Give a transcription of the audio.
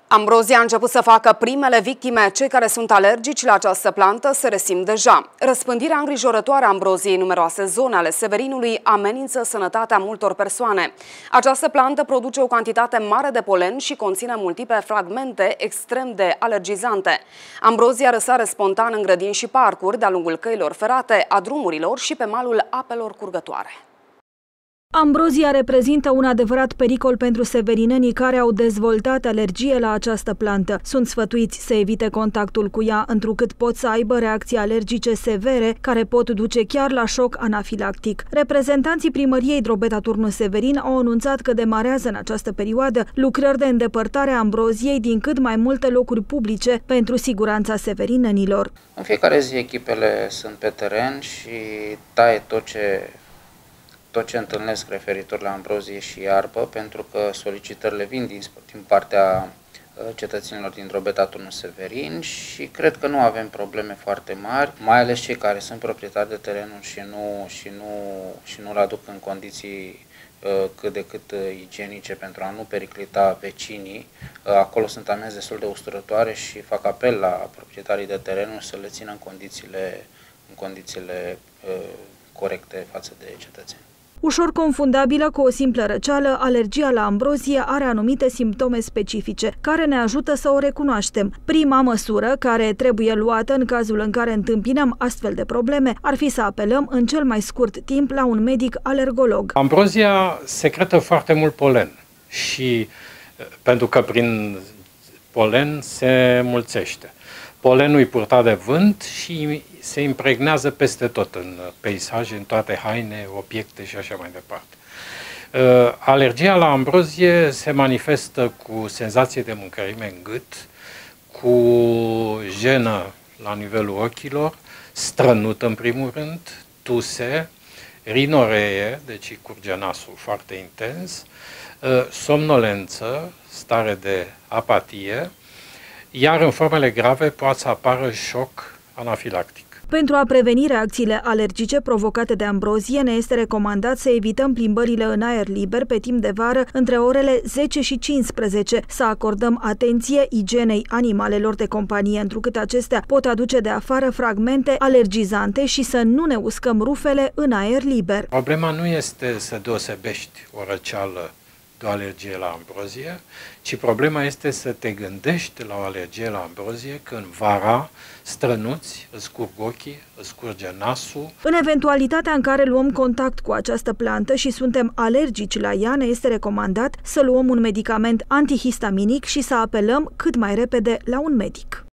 Ambrozia a început să facă primele victime. Cei care sunt alergici la această plantă se resimt deja. Răspândirea îngrijorătoare a ambroziei în numeroase zone ale Severinului amenință sănătatea multor persoane. Această plantă produce o cantitate mare de polen și conține multiple fragmente extrem de alergizante. Ambrozia răsare spontan în grădini și parcuri, de-a lungul căilor ferate, a drumurilor și pe malul apelor curgătoare. Ambrozia reprezintă un adevărat pericol pentru severinenii care au dezvoltat alergie la această plantă. Sunt sfătuiți să evite contactul cu ea, întrucât pot să aibă reacții alergice severe, care pot duce chiar la șoc anafilactic. Reprezentanții primăriei Drobeta Turnu Severin au anunțat că demarează în această perioadă lucrări de îndepărtare a ambroziei din cât mai multe locuri publice pentru siguranța severinenilor. În fiecare zi echipele sunt pe teren și taie tot ce întâlnesc referitor la ambrozie și iarbă, pentru că solicitările vin din partea cetățenilor din Drobeta Turnu Severin și cred că nu avem probleme foarte mari, mai ales cei care sunt proprietari de terenuri și nu-l aduc în condiții cât de cât igienice pentru a nu periclita vecinii. Acolo sunt amenzi destul de usturătoare și fac apel la proprietarii de terenuri să le țină în condițiile corecte față de cetățeni. Ușor confundabilă cu o simplă răceală, alergia la ambrozie are anumite simptome specifice, care ne ajută să o recunoaștem. Prima măsură care trebuie luată în cazul în care întâmpinăm astfel de probleme ar fi să apelăm în cel mai scurt timp la un medic alergolog. Ambrozia secretă foarte mult polen și pentru că prin polen se mulțește. Polenul e purtat de vânt și se impregnează peste tot în peisaje, în toate haine, obiecte și așa mai departe. Alergia la ambrozie se manifestă cu senzație de mâncărime în gât, cu jenă la nivelul ochilor, strănut în primul rând, tuse, rinoree, deci curge nasul foarte intens, somnolență, stare de apatie, iar în formele grave poate să apară șoc anafilactic. Pentru a preveni reacțiile alergice provocate de ambrozie, ne este recomandat să evităm plimbările în aer liber pe timp de vară între orele 10 și 15, să acordăm atenție igienei animalelor de companie, întrucât acestea pot aduce de afară fragmente alergizante și să nu ne uscăm rufele în aer liber. Problema nu este să deosebești o răceală de o alergie la ambrozie, ci problema este să te gândești la o alergie la ambrozie când vara strănuți, îți curg ochii, îți curge nasul. În eventualitatea în care luăm contact cu această plantă și suntem alergici la ea, ne este recomandat să luăm un medicament antihistaminic și să apelăm cât mai repede la un medic.